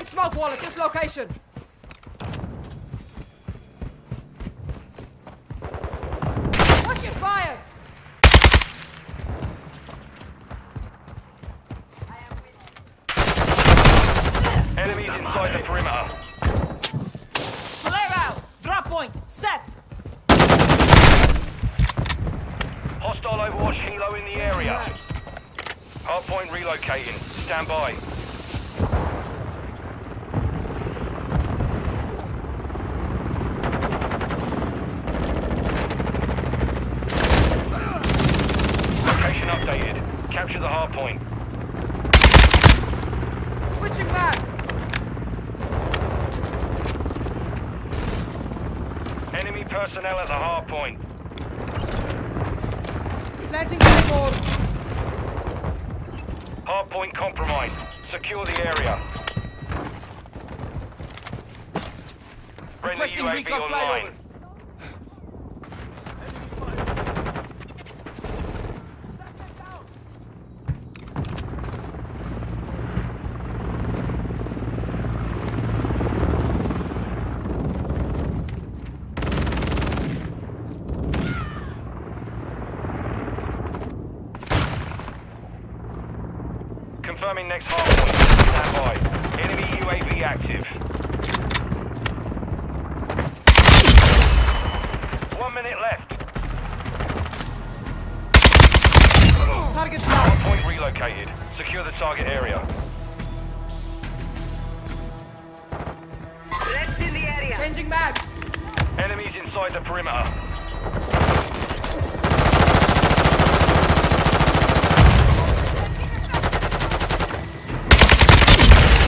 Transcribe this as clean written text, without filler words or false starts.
Planting smoke wall at this location. Watch your fire! Enemies inside the perimeter. Flare out! Drop point! Set! Hostile Overwatch helo in the area. Hardpoint relocating. Stand by. Location updated. Capture the hardpoint. Switching mags! Enemy personnel at the hardpoint. Planting billboard. Hardpoint compromised. Secure the area. Friendly UAV online. Confirming next hardpoint. Stand by. Enemy UAV active. 1 minute left. Target down. Hardpoint relocated. Secure the target area. Let's in the area. Changing mag. Enemies inside the perimeter.